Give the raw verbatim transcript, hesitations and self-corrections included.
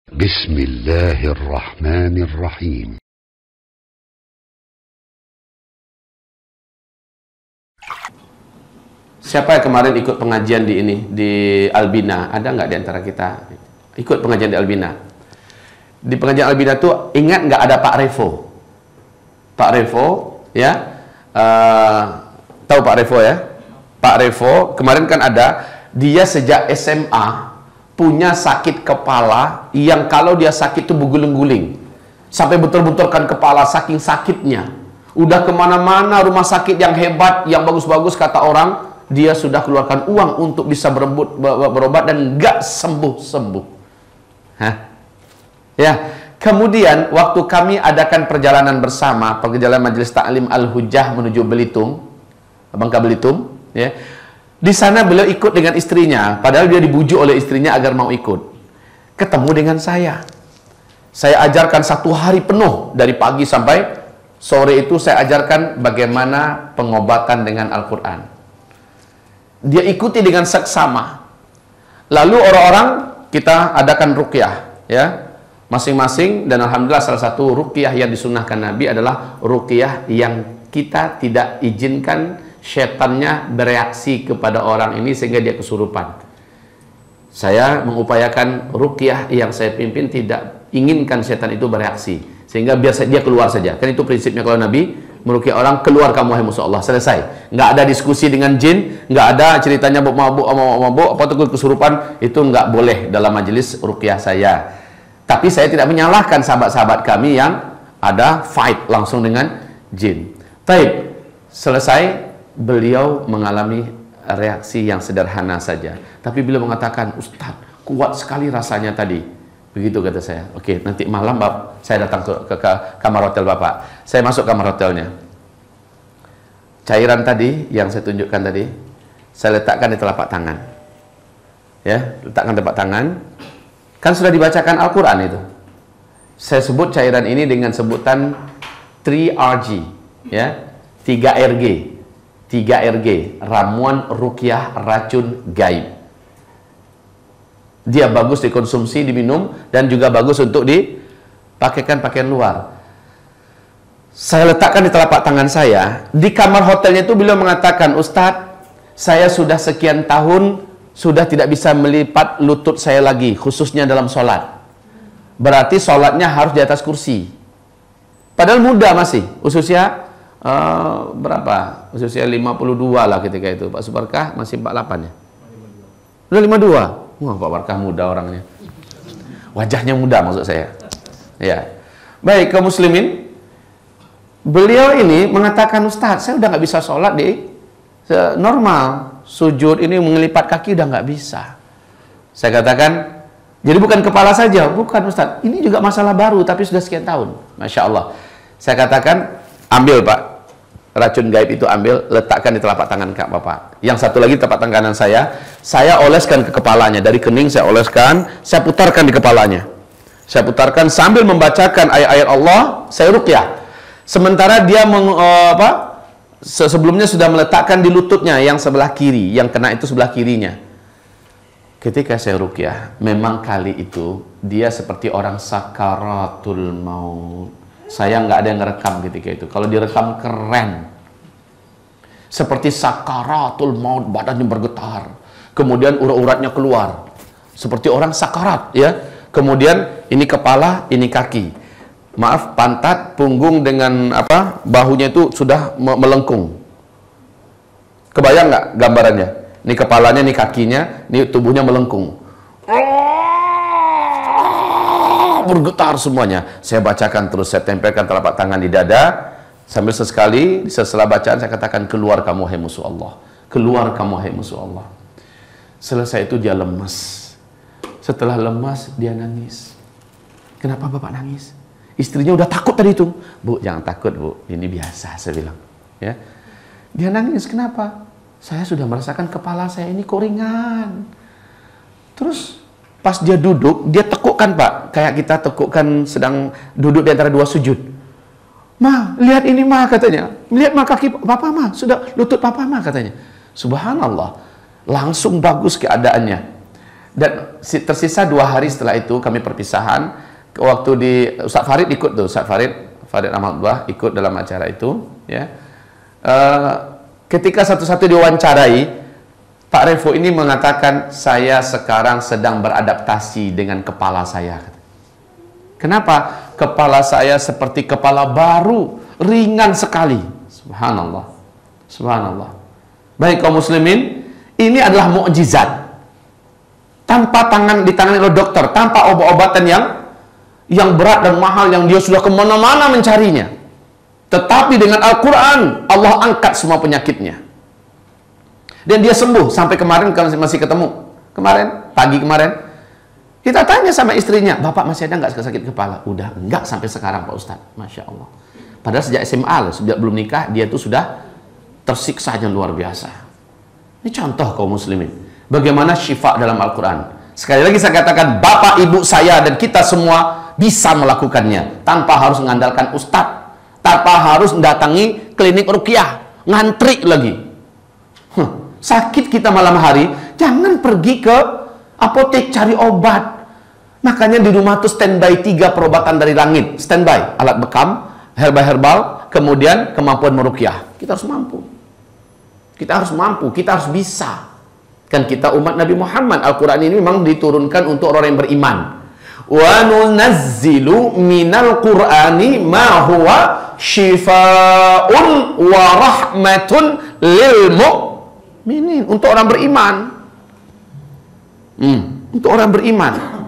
Bismillahirrahmanirrahim. Siapa yang kemarin ikut pengajian di ini, di Albina? Ada nggak di antara kita ikut pengajian di Albina? Di pengajian Albina tuh ingat nggak ada Pak Revo? Pak Revo, ya, uh, tahu Pak Revo ya? Pak Revo kemarin kan ada, dia sejak S M A punya sakit kepala yang kalau dia sakit tuh berguling-guling sampai betul-betulkan kepala saking sakitnya. Udah kemana-mana rumah sakit yang hebat, yang bagus-bagus kata orang. Dia sudah keluarkan uang untuk bisa berebut, berobat dan nggak sembuh-sembuh. Hah? Ya. Kemudian waktu kami adakan perjalanan bersama, perjalanan Majelis Ta'lim Al-Hujjah menuju Belitung, Bangka Belitung, ya. Di sana beliau ikut dengan istrinya, padahal dia dibujuk oleh istrinya agar mau ikut. Ketemu dengan saya. Saya ajarkan satu hari penuh dari pagi sampai sore itu saya ajarkan bagaimana pengobatan dengan Al-Quran. Dia ikuti dengan seksama. Lalu orang-orang kita adakan ruqyah, ya, masing-masing, dan alhamdulillah salah satu ruqyah yang disunnahkan Nabi adalah ruqyah yang kita tidak izinkan setannya bereaksi kepada orang ini sehingga dia kesurupan. Saya mengupayakan ruqyah yang saya pimpin tidak inginkan setan itu bereaksi sehingga biar dia keluar saja. Kan itu prinsipnya kalau Nabi meruqyah orang, keluar kamu hai musuh Allah, selesai. Nggak ada diskusi dengan jin, nggak ada ceritanya mabuk mabuk apa tuh kesurupan, itu nggak boleh dalam majelis ruqyah saya. Tapi saya tidak menyalahkan sahabat-sahabat kami yang ada fight langsung dengan jin. Taib, selesai, beliau mengalami reaksi yang sederhana saja. Tapi beliau mengatakan, Ustadz, kuat sekali rasanya tadi. Begitu kata saya. Oke, nanti malam Bapak, saya datang ke, ke, ke kamar hotel Bapak. Saya masuk kamar hotelnya. Cairan tadi yang saya tunjukkan tadi, saya letakkan di telapak tangan. Ya, letakkan telapak tangan. Kan sudah dibacakan Al-Quran itu. Saya sebut cairan ini dengan sebutan tiga R G, ya, tiga R G. tiga R G, ramuan ruqyah racun gaib. Dia bagus dikonsumsi, diminum, dan juga bagus untuk dipakaikan pakaian luar. Saya letakkan di telapak tangan saya. Di kamar hotelnya itu beliau mengatakan, Ustadz, saya sudah sekian tahun sudah tidak bisa melipat lutut saya lagi, khususnya dalam sholat. Berarti sholatnya harus di atas kursi. Padahal muda masih, ususnya uh, berapa? Ususnya lima puluh dua lah ketika itu. Pak Subarkah masih empat puluh delapan ya? Udah lima puluh dua. Wah, Pak Barkah muda orangnya. Wajahnya muda maksud saya. Ya. Baik, kaum muslimin. Beliau ini mengatakan, Ustadz, saya udah nggak bisa sholat di normal. Sujud ini mengelipat kaki udah nggak bisa. Saya katakan, jadi bukan kepala saja. Bukan Ustadz. Ini juga masalah baru, tapi sudah sekian tahun. Masya Allah. Saya katakan, ambil Pak. Racun gaib itu ambil, letakkan di telapak tangan Kak Bapak. Yang satu lagi telapak tangan kanan saya, saya oleskan ke kepalanya. Dari kening saya oleskan, saya putarkan di kepalanya. Saya putarkan sambil membacakan ayat-ayat Allah, saya ruqyah. Sementara dia meng, uh, apa? Sebelumnya sudah meletakkan di lututnya yang sebelah kiri, yang kena itu sebelah kirinya. Ketika saya ruqyah, memang kali itu dia seperti orang sakaratul maut. Saya nggak ada yang ngerekam ketika itu. Kalau direkam keren. Seperti sakaratul maut, badannya bergetar. Kemudian urat-uratnya keluar. Seperti orang sakarat, ya. Kemudian ini kepala, ini kaki. Maaf, pantat, punggung dengan apa? Bahunya itu sudah melengkung. Kebayang nggak gambarannya? Ini kepalanya, ini kakinya, ini tubuhnya melengkung. Bergetar semuanya. Saya bacakan terus, saya tempelkan telapak tangan di dada sambil sesekali setelah bacaan saya katakan, keluar kamu hai musuh Allah, keluar kamu hai musuh Allah. Selesai itu dia lemas. Setelah lemas dia nangis. Kenapa Bapak nangis? Istrinya udah takut tadi itu. Bu, jangan takut Bu, ini biasa, saya bilang, ya. Dia nangis, kenapa? Saya sudah merasakan kepala saya ini kok ringan. Terus pas dia duduk, dia tekukkan Pak. Kayak kita tekukkan sedang duduk di antara dua sujud. Ma, lihat ini Ma, katanya. Lihat Ma kaki Papa Ma, sudah lutut Papa Ma, katanya. Subhanallah. Langsung bagus keadaannya. Dan tersisa dua hari setelah itu kami perpisahan. Waktu di Ustaz Farid ikut tuh, Ustaz Farid, Farid Ahmadullah ikut dalam acara itu. Ya, uh, ketika satu-satu diwawancarai, Pak Revo ini mengatakan, saya sekarang sedang beradaptasi dengan kepala saya. Kenapa? Kepala saya seperti kepala baru, ringan sekali. Subhanallah, subhanallah. Baik kaum muslimin, ini adalah mukjizat. Tanpa tangan ditangani oleh dokter, tanpa obat-obatan yang yang berat dan mahal yang dia sudah kemana-mana mencarinya. Tetapi dengan Al-Quran, Allah angkat semua penyakitnya. Dan dia sembuh. Sampai kemarin masih ketemu. Kemarin, pagi kemarin, kita tanya sama istrinya, Bapak masih ada nggak sakit kepala? Udah enggak sampai sekarang Pak Ustadz. Masya Allah. Padahal sejak S M A loh, sejak belum nikah, dia tuh sudah tersiksanya luar biasa. Ini contoh kaum muslimin. Bagaimana syifa dalam Al-Quran. Sekali lagi saya katakan, bapak, ibu saya, dan kita semua bisa melakukannya. Tanpa harus mengandalkan ustadz. Tanpa harus mendatangi klinik ruqyah. Ngantri lagi. Huh. Sakit kita malam hari, jangan pergi ke apotek cari obat. Makanya di rumah tuh standby tiga perobatan dari langit. Standby, alat bekam, herbal-herbal, kemudian kemampuan meruqyah. Kita harus mampu. Kita harus mampu, kita harus bisa. Kan kita umat Nabi Muhammad, Al-Quran ini memang diturunkan untuk orang yang beriman. Wa nunazzilu minal Qur'ani ma huwa shifaa'un wa rahmatun lil mu'minin. Untuk orang beriman. Hmm, untuk orang beriman.